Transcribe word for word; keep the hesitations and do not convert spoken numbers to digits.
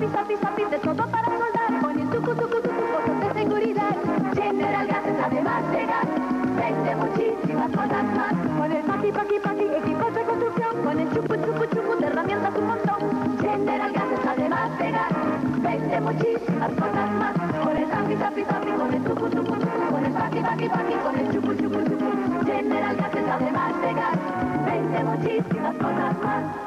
Sapi, sapi, sapi, de todo para soldar. Con el tucu, tucu, tucu, cosas de seguridad. General Gases, además de gas, vende muchísimas cosas más. Con el paqui, paqui, paqui, equipos de construcción. Con el chupu, chupu, chupu, de herramientas un montón. General Gases, además de gas, vende muchísimas cosas más. Con el sapi, sapi, sapi, con el tucu, tucu, tucu, con el paqui, paqui, paqui, con el chupu, chupu, chupu. General Gases, además de gas, vende muchísimas cosas más.